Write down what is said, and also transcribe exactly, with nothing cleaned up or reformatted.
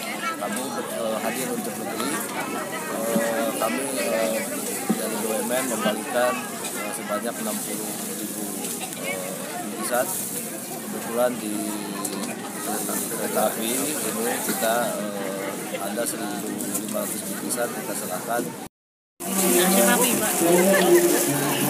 kami uh, hadir untuk negeri. Uh, kami uh, dari B U M N membagikan uh, sebanyak enam puluh ribu uh, bingkisan. Kebetulan di kereta api ini kita uh, ada seribu lima ratus bingkisan kita serahkan. Terima kasih, Pak.